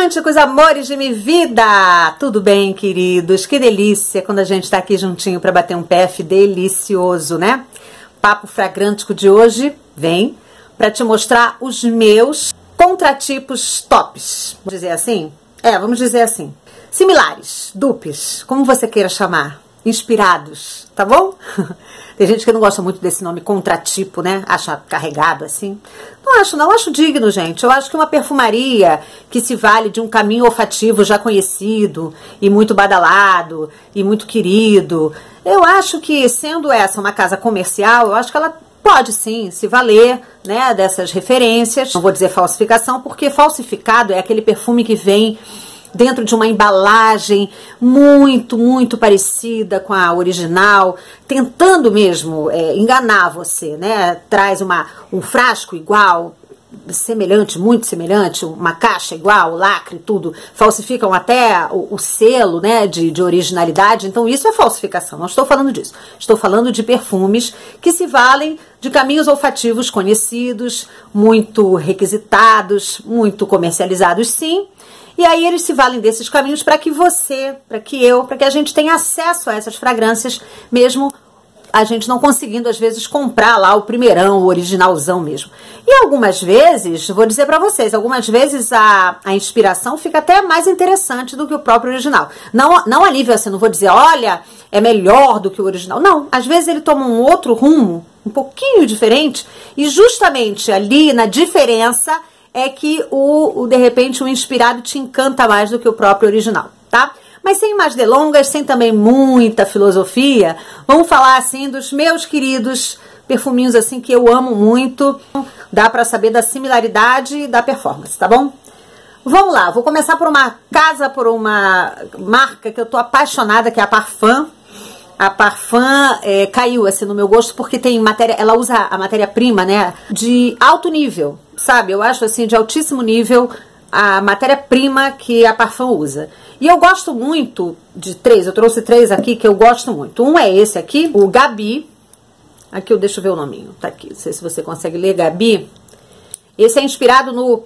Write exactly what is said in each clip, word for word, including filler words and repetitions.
românticos, amores de minha vida! Tudo bem, queridos? Que delícia quando a gente tá aqui juntinho para bater um P F delicioso, né? Papo fragrântico de hoje vem para te mostrar os meus contratipos tops. Vamos dizer assim? É, vamos dizer assim. Similares, dupes, como você queira chamar. Inspirados, tá bom? Tem gente que não gosta muito desse nome contratipo, né? Acha carregado assim. Não acho, não. Acho digno, gente. Eu acho que uma perfumaria que se vale de um caminho olfativo já conhecido e muito badalado e muito querido. Eu acho que, sendo essa uma casa comercial, eu acho que ela pode sim se valer, né, dessas referências. Não vou dizer falsificação, porque falsificado é aquele perfume que vem dentro de uma embalagem muito, muito parecida com a original, tentando mesmo é, enganar você, né? Traz uma, um frasco igual, semelhante, muito semelhante, uma caixa igual, lacre, tudo. Falsificam até o, o selo, né, de, de originalidade. Então isso é falsificação, não estou falando disso. Estou falando de perfumes que se valem de caminhos olfativos conhecidos, muito requisitados, muito comercializados, sim. E aí eles se valem desses caminhos para que você, para que eu, para que a gente tenha acesso a essas fragrâncias, mesmo a gente não conseguindo, às vezes, comprar lá o primeirão, o originalzão mesmo. E algumas vezes, vou dizer para vocês, algumas vezes a, a inspiração fica até mais interessante do que o próprio original. Não, não a nível assim, não vou dizer, olha, é melhor do que o original. Não, às vezes ele toma um outro rumo, um pouquinho diferente, e justamente ali na diferença é que o, o, de repente, o inspirado te encanta mais do que o próprio original, tá? Mas sem mais delongas, sem também muita filosofia, vamos falar, assim, dos meus queridos perfuminhos, assim, que eu amo muito. Dá pra saber da similaridade e da performance, tá bom? Vamos lá, vou começar por uma casa, por uma marca que eu tô apaixonada, que é a Parfum. A Parfum é, caiu, assim, no meu gosto, porque tem matéria, ela usa a matéria-prima, né, de alto nível. Sabe, eu acho assim de altíssimo nível a matéria-prima que a Parfum usa. E eu gosto muito de três, eu trouxe três aqui que eu gosto muito. Um é esse aqui, o Gabi. Aqui eu deixo eu ver o nominho, tá aqui, não sei se você consegue ler, Gabi. Esse é inspirado no,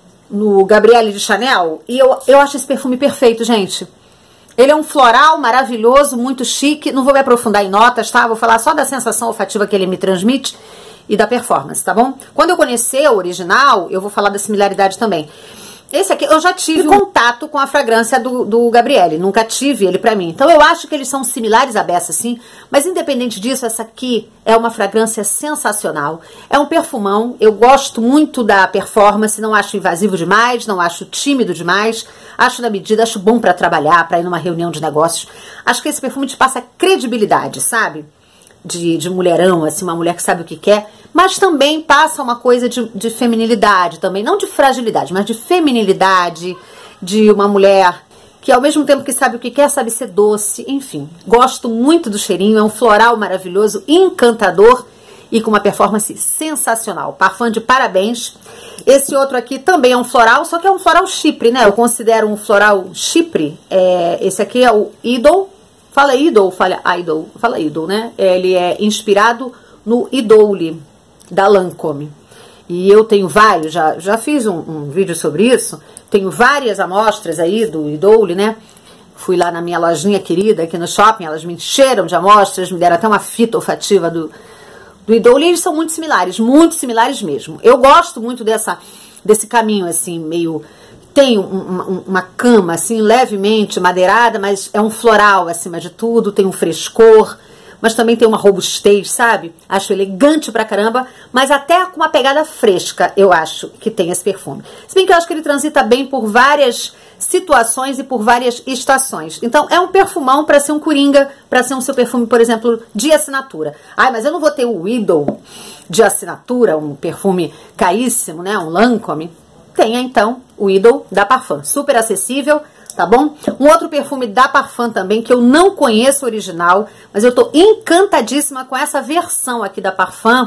no Gabrielle de Chanel. E eu, eu acho esse perfume perfeito, gente. Ele é um floral maravilhoso, muito chique. Não vou me aprofundar em notas, tá? Vou falar só da sensação olfativa que ele me transmite e da performance, tá bom? Quando eu conhecer o original, eu vou falar da similaridade também. Esse aqui, eu já tive um contato com a fragrância do, do Gabrielle, nunca tive ele pra mim. Então eu acho que eles são similares à beça, sim, mas independente disso, essa aqui é uma fragrância sensacional. É um perfumão, eu gosto muito da performance, não acho invasivo demais, não acho tímido demais, acho na medida, acho bom pra trabalhar, pra ir numa reunião de negócios. Acho que esse perfume te passa credibilidade, sabe? De, de mulherão, assim, uma mulher que sabe o que quer, mas também passa uma coisa de, de feminilidade também, não de fragilidade, mas de feminilidade, de uma mulher que ao mesmo tempo que sabe o que quer, sabe ser doce, enfim. Gosto muito do cheirinho, é um floral maravilhoso, encantador e com uma performance sensacional. Parfum de parabéns. Esse outro aqui também é um floral, só que é um floral Chipre, né? Eu considero um floral Chipre, é, esse aqui é o Idol. Fala Idol, fala Idol, fala Idol, né? Ele é inspirado no Idole, da Lancôme. E eu tenho vários, já, já fiz um, um vídeo sobre isso, tenho várias amostras aí do Idole, né? Fui lá na minha lojinha querida, aqui no shopping, elas me encheram de amostras, me deram até uma fita olfativa do, do Idole, e eles são muito similares, muito similares mesmo. Eu gosto muito dessa, desse caminho, assim, meio... Tem uma, uma cama, assim, levemente madeirada, mas é um floral acima de tudo, tem um frescor, mas também tem uma robustez, sabe? Acho elegante pra caramba, mas até com uma pegada fresca, eu acho que tem esse perfume. Se bem que eu acho que ele transita bem por várias situações e por várias estações. Então, é um perfumão pra ser um coringa, pra ser um seu perfume, por exemplo, de assinatura. Ai, mas eu não vou ter o Idol de assinatura, um perfume caríssimo, né? Um Lancôme. Tenha, então, o Idol da Parfum. Super acessível, tá bom? Um outro perfume da Parfum também, que eu não conheço o original, mas eu tô encantadíssima com essa versão aqui da Parfum,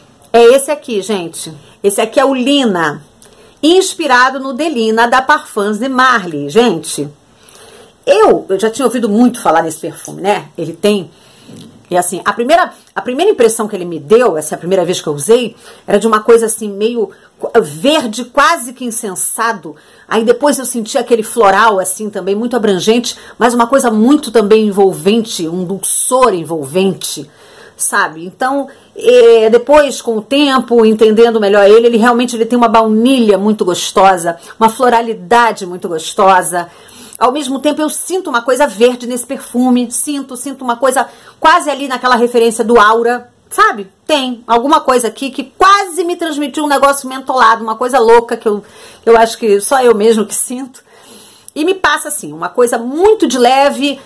é esse aqui, gente. Esse aqui é o Lina, inspirado no Delina da Parfums de Marly. Gente, eu, eu já tinha ouvido muito falar nesse perfume, né? Ele tem E assim, a primeira, a primeira impressão que ele me deu, essa é a primeira vez que eu usei, era de uma coisa assim, meio verde, quase que incensado. Aí depois eu senti aquele floral, assim, também muito abrangente, mas uma coisa muito também envolvente, um dulçor envolvente, sabe? Então, é, depois, com o tempo, entendendo melhor ele, ele realmente ele tem uma baunilha muito gostosa, uma floralidade muito gostosa. Ao mesmo tempo eu sinto uma coisa verde nesse perfume, sinto, sinto uma coisa quase ali naquela referência do Aura, sabe? Tem alguma coisa aqui que quase me transmitiu um negócio mentolado, uma coisa louca que eu, eu acho que só eu mesmo que sinto. E me passa assim, uma coisa muito de leve,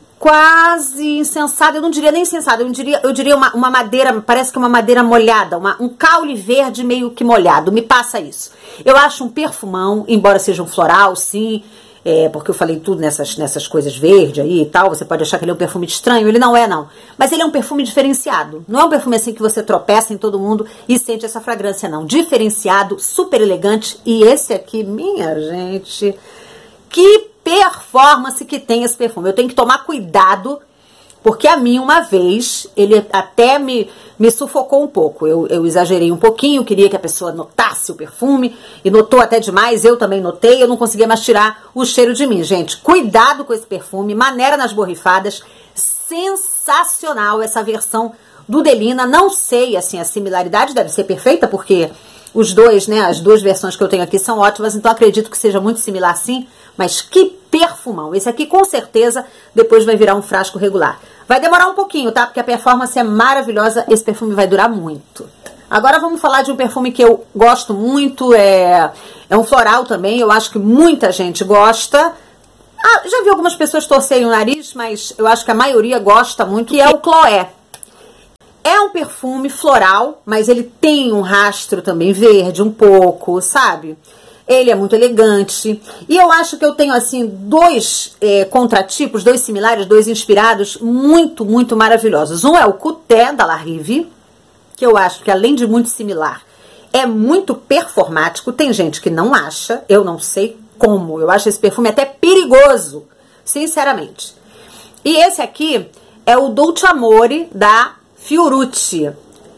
quase insensada, eu não diria nem insensada, eu diria, eu diria uma, uma madeira, parece que uma madeira molhada, uma, um caule verde meio que molhado, me passa isso. Eu acho um perfumão, embora seja um floral, sim, é, porque eu falei tudo nessas, nessas coisas verde aí e tal, você pode achar que ele é um perfume estranho, ele não é não, mas ele é um perfume diferenciado, não é um perfume assim que você tropeça em todo mundo e sente essa fragrância não, diferenciado, super elegante, e esse aqui, minha gente, que performance que tem esse perfume, eu tenho que tomar cuidado, porque a mim uma vez, ele até me, me sufocou um pouco, eu, eu exagerei um pouquinho, queria que a pessoa notasse o perfume, e notou até demais, eu também notei, eu não conseguia mais tirar o cheiro de mim, gente, cuidado com esse perfume, maneira nas borrifadas, sensacional essa versão do Delina, não sei, assim, a similaridade deve ser perfeita, porque os dois, né, as duas versões que eu tenho aqui são ótimas, então acredito que seja muito similar sim, mas que perfumão, esse aqui com certeza depois vai virar um frasco regular. Vai demorar um pouquinho, tá? Porque a performance é maravilhosa, esse perfume vai durar muito. Agora vamos falar de um perfume que eu gosto muito, é, é um floral também, eu acho que muita gente gosta. Ah, já vi algumas pessoas torcerem o nariz, mas eu acho que a maioria gosta muito, que é o Chloé. É um perfume floral, mas ele tem um rastro também verde um pouco, sabe? Ele é muito elegante. E eu acho que eu tenho, assim, dois é, contratipos, dois similares, dois inspirados muito, muito maravilhosos. Um é o Couté, da La Rive, que eu acho que, além de muito similar, é muito performático. Tem gente que não acha, eu não sei como. Eu acho esse perfume até perigoso, sinceramente. E esse aqui é o Dolce Amore, da Fiorucci.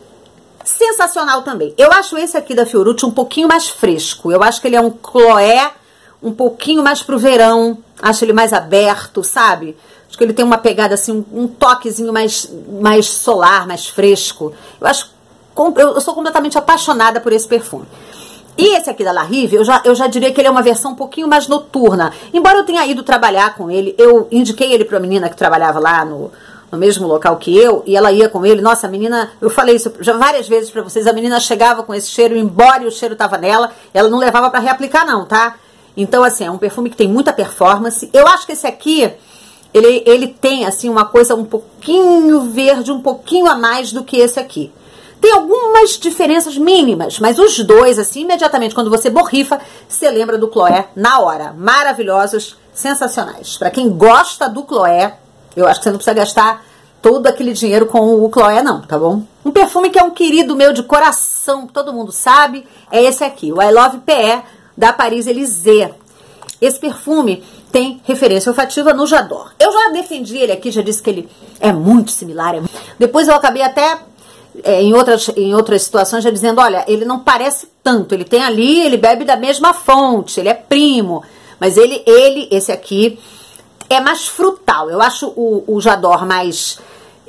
Sensacional também. Eu acho esse aqui da Fiorucci um pouquinho mais fresco. Eu acho que ele é um Chloé um pouquinho mais pro verão. Acho ele mais aberto, sabe? Acho que ele tem uma pegada assim, um, um toquezinho mais, mais solar, mais fresco. Eu acho, eu sou completamente apaixonada por esse perfume. E esse aqui da La Rive, eu já, eu já diria que ele é uma versão um pouquinho mais noturna. Embora eu tenha ido trabalhar com ele, eu indiquei ele pra menina que trabalhava lá no... no mesmo local que eu, e ela ia com ele. Nossa, a menina, eu falei isso já várias vezes pra vocês, a menina chegava com esse cheiro, embora o cheiro tava nela, ela não levava pra reaplicar não, tá? Então, assim, é um perfume que tem muita performance. Eu acho que esse aqui, ele, ele tem, assim, uma coisa um pouquinho verde, um pouquinho a mais do que esse aqui. Tem algumas diferenças mínimas, mas os dois, assim, imediatamente, quando você borrifa, você lembra do Chloé na hora. Maravilhosos, sensacionais. Pra quem gosta do Chloé, eu acho que você não precisa gastar todo aquele dinheiro com o Chloé não, tá bom? Um perfume que é um querido meu de coração, todo mundo sabe, é esse aqui, o I Love P E, da Paris Élysée. Esse perfume tem referência olfativa no J'adore. Eu já defendi ele aqui, já disse que ele é muito similar. É... Depois eu acabei até, é, em, outras, em outras situações, já dizendo, olha, ele não parece tanto, ele tem ali, ele bebe da mesma fonte, ele é primo, mas ele, ele esse aqui... é mais frutal, eu acho o, o J'adore mais,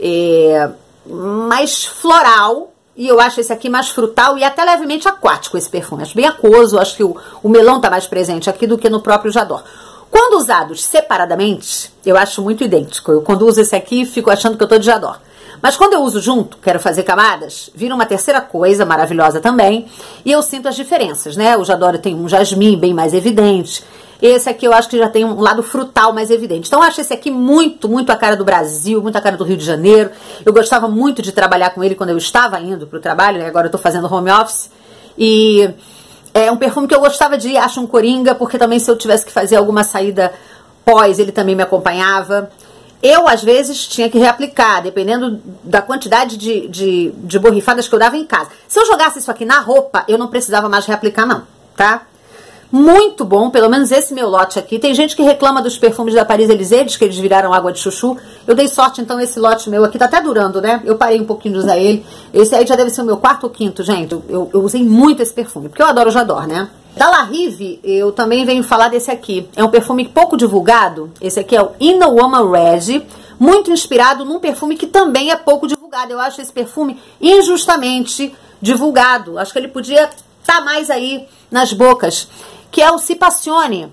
é, mais floral, e eu acho esse aqui mais frutal e até levemente aquático esse perfume, acho bem aquoso, acho que o, o melão tá mais presente aqui do que no próprio J'adore. Quando usados separadamente, eu acho muito idêntico, eu quando uso esse aqui fico achando que eu tô de J'adore. Mas quando eu uso junto, quero fazer camadas, vira uma terceira coisa maravilhosa também, e eu sinto as diferenças, né? O J'adore tem um jasmim bem mais evidente, esse aqui eu acho que já tem um lado frutal mais evidente. Então eu acho esse aqui muito, muito a cara do Brasil, muito a cara do Rio de Janeiro. Eu gostava muito de trabalhar com ele quando eu estava indo para o trabalho, né? Agora eu estou fazendo home office. E é um perfume que eu gostava de ir, acho um coringa, porque também se eu tivesse que fazer alguma saída pós, ele também me acompanhava. Eu, às vezes, tinha que reaplicar, dependendo da quantidade de, de, de borrifadas que eu dava em casa. Se eu jogasse isso aqui na roupa, eu não precisava mais reaplicar não, tá? muito bom, pelo menos esse meu lote aqui. Tem gente que reclama dos perfumes da Paris Élysée, diz que eles viraram água de chuchu. Eu dei sorte, então, esse lote meu aqui tá até durando, né? Eu parei um pouquinho de usar ele. Esse aí já deve ser o meu quarto ou quinto, gente. Eu, eu usei muito esse perfume, porque eu adoro o J'adore, né? Da La Rive, eu também venho falar desse aqui. É um perfume pouco divulgado. Esse aqui é o In a Woman Red, muito inspirado num perfume que também é pouco divulgado. Eu acho esse perfume injustamente divulgado. Acho que ele podia estar mais aí nas bocas. Que é o Si Passione.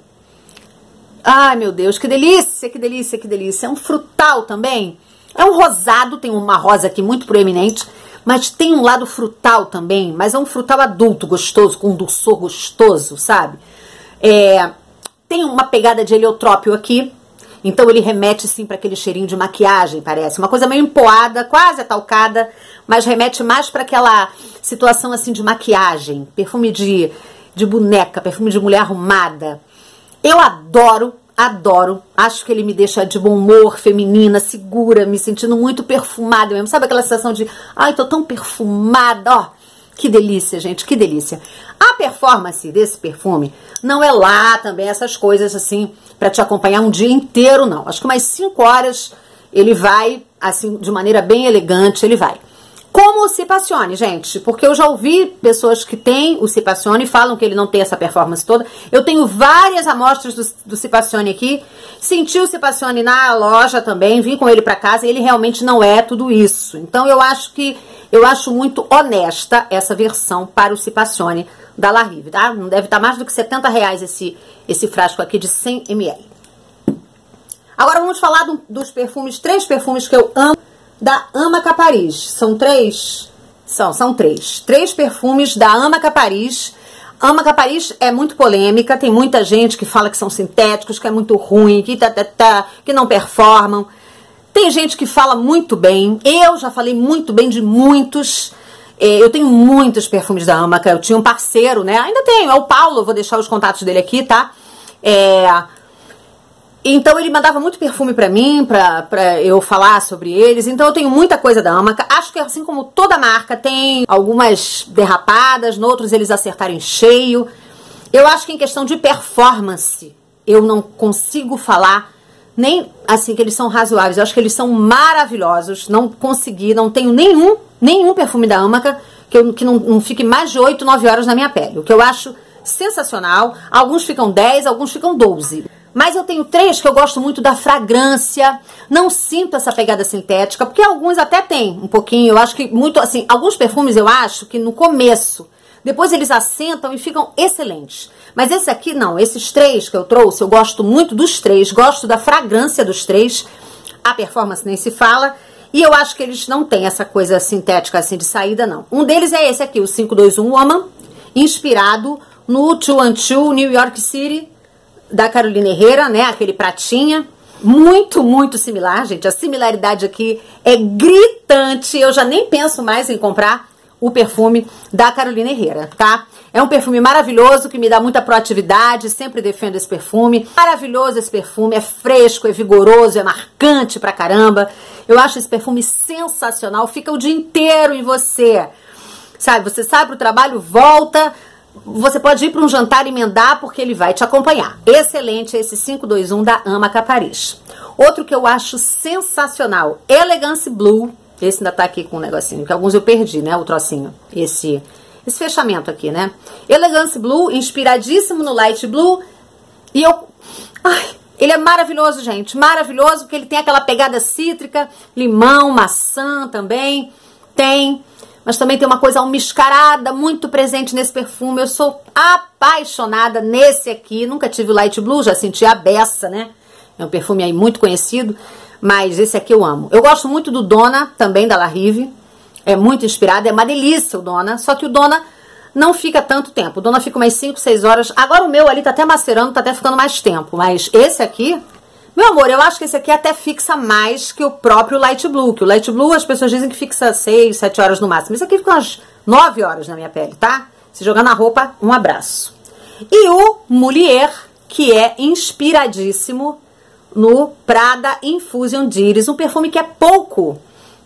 Ai, meu Deus, que delícia, que delícia, que delícia. É um frutal também. É um rosado, tem uma rosa aqui muito proeminente, mas tem um lado frutal também, mas é um frutal adulto, gostoso, com um dulçor gostoso, sabe? É, tem uma pegada de heliotrópio aqui, então ele remete sim para aquele cheirinho de maquiagem, parece. Uma coisa meio empoada, quase atalcada, mas remete mais para aquela situação assim de maquiagem, perfume de... de boneca, perfume de mulher arrumada. Eu adoro, adoro. Acho que ele me deixa de bom humor, feminina, segura, me sentindo muito perfumada mesmo. Sabe aquela sensação de, ai, tô tão perfumada, ó. Que delícia, gente, que delícia. A performance desse perfume não é lá também essas coisas assim, pra te acompanhar um dia inteiro, não. Acho que umas cinco horas ele vai, assim, de maneira bem elegante, ele vai. Como o Si Passione, gente, porque eu já ouvi pessoas que têm o Si Passione e falam que ele não tem essa performance toda. Eu tenho várias amostras do, do Si Passione aqui, senti o Si Passione na loja também, vim com ele pra casa e ele realmente não é tudo isso. Então eu acho que, eu acho muito honesta essa versão para o Si Passione da La Rive, tá? Não deve estar mais do que setenta reais esse, esse frasco aqui de cem mililitros. Agora vamos falar do, dos perfumes, três perfumes que eu amo da Amaca Paris. São três? São, são três. Três perfumes da Amaca Paris. Amaca Paris é muito polêmica, tem muita gente que fala que são sintéticos, que é muito ruim, que, tá, tá, tá, que não performam. Tem gente que fala muito bem. Eu já falei muito bem de muitos. Eu tenho muitos perfumes da Amaca. Eu tinha um parceiro, né? Ainda tenho, é o Paulo, eu vou deixar os contatos dele aqui, tá? É... Então ele mandava muito perfume pra mim, pra, pra eu falar sobre eles. Então eu tenho muita coisa da Amaca. Acho que assim como toda marca tem algumas derrapadas, noutros eles acertaram em cheio. Eu acho que em questão de performance, eu não consigo falar nem assim que eles são razoáveis. Eu acho que eles são maravilhosos. Não consegui, não tenho nenhum, nenhum perfume da Amaca que, eu, que não, não fique mais de oito, nove horas na minha pele. O que eu acho sensacional. Alguns ficam dez, alguns ficam doze. Mas eu tenho três que eu gosto muito da fragrância, não sinto essa pegada sintética, porque alguns até tem um pouquinho, eu acho que muito, assim, alguns perfumes eu acho que no começo, depois eles assentam e ficam excelentes. Mas esse aqui não, esses três que eu trouxe, eu gosto muito dos três, gosto da fragrância dos três, a performance nem se fala, e eu acho que eles não têm essa coisa sintética assim de saída, não. Um deles é esse aqui, o cinco dois um Woman, inspirado no two one two New York City, da Carolina Herrera, né, aquele pratinha, muito, muito similar, gente, a similaridade aqui é gritante, eu já nem penso mais em comprar o perfume da Carolina Herrera, tá? É um perfume maravilhoso, que me dá muita proatividade, sempre defendo esse perfume, maravilhoso esse perfume, é fresco, é vigoroso, é marcante pra caramba, eu acho esse perfume sensacional, fica o dia inteiro em você, sabe, você sai pro trabalho, volta... Você pode ir para um jantar e emendar porque ele vai te acompanhar. Excelente esse cinco dois um da Amaca Paris. Outro que eu acho sensacional, Elegance Blue. Esse ainda tá aqui com um negocinho, que alguns eu perdi, né? O trocinho. Esse, esse fechamento aqui, né? Elegance Blue, inspiradíssimo no Light Blue. E eu... Ai, ele é maravilhoso, gente. Maravilhoso, porque ele tem aquela pegada cítrica, limão, maçã também. Tem... Mas também tem uma coisa almiscarada muito presente nesse perfume. Eu sou apaixonada nesse aqui. Nunca tive o Light Blue, já senti a beça, né? É um perfume aí muito conhecido. Mas esse aqui eu amo. Eu gosto muito do Donna, também da La Rive. É muito inspirado. É uma delícia o Donna. Só que o Donna não fica tanto tempo. O Donna fica umas cinco, seis horas. Agora o meu ali tá até macerando, tá até ficando mais tempo. Mas esse aqui... Meu amor, eu acho que esse aqui até fixa mais que o próprio Light Blue. Que o Light Blue as pessoas dizem que fixa seis, sete horas no máximo. Esse aqui fica umas nove horas na minha pele, tá? Se jogar na roupa, um abraço. E o Moulier, que é inspiradíssimo no Prada Infusion d'Iris. Um perfume que é pouco,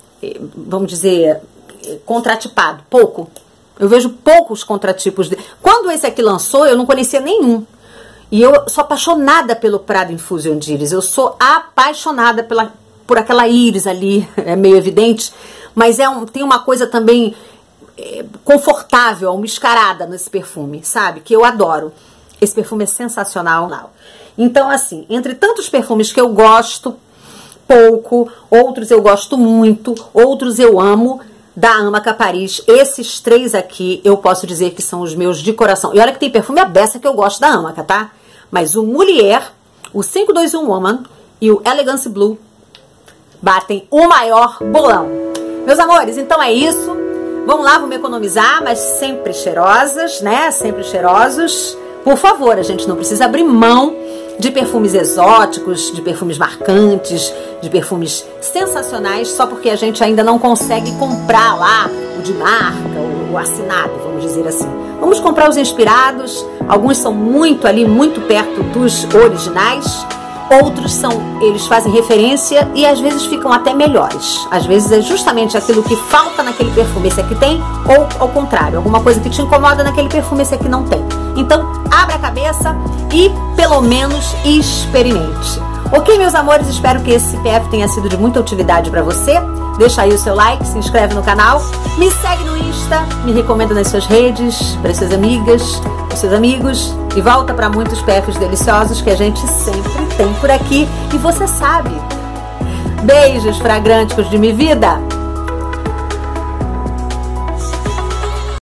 vamos dizer, contratipado. Pouco. Eu vejo poucos contratipos. De... Quando Quando esse aqui lançou, eu não conhecia nenhum. E eu sou apaixonada pelo Prada Infusion de íris. Eu sou apaixonada pela, por aquela íris ali, é meio evidente. Mas é um, tem uma coisa também é, confortável, mascarada nesse perfume, sabe? Que eu adoro. Esse perfume é sensacional. Então, assim, entre tantos perfumes que eu gosto pouco, outros eu gosto muito, outros eu amo, da Amaca Paris, esses três aqui eu posso dizer que são os meus de coração. E olha que tem perfume a beça que eu gosto da Amaca, tá? Mas o Moulier, o cinco dois um Woman e o Elegance Blue batem o maior bolão. Meus amores, então é isso. Vamos lá, vamos economizar, mas sempre cheirosas, né? Sempre cheirosos. Por favor, a gente não precisa abrir mão de perfumes exóticos, de perfumes marcantes, de perfumes sensacionais, só porque a gente ainda não consegue comprar lá o de marca, o, o assinado, vamos dizer assim. Vamos comprar os inspirados, alguns são muito ali, muito perto dos originais, outros são, eles fazem referência e às vezes ficam até melhores. Às vezes é justamente aquilo que falta naquele perfume, esse aqui tem, ou ao contrário, alguma coisa que te incomoda naquele perfume, esse aqui não tem. Então, abra a cabeça e, pelo menos, experimente. Ok, meus amores? Espero que esse P F tenha sido de muita utilidade para você. Deixa aí o seu like, se inscreve no canal, me segue no Insta, me recomenda nas suas redes, para suas amigas, para seus amigos e volta para muitos P Fs deliciosos que a gente sempre tem por aqui e você sabe. Beijos fragrânticos de minha vida!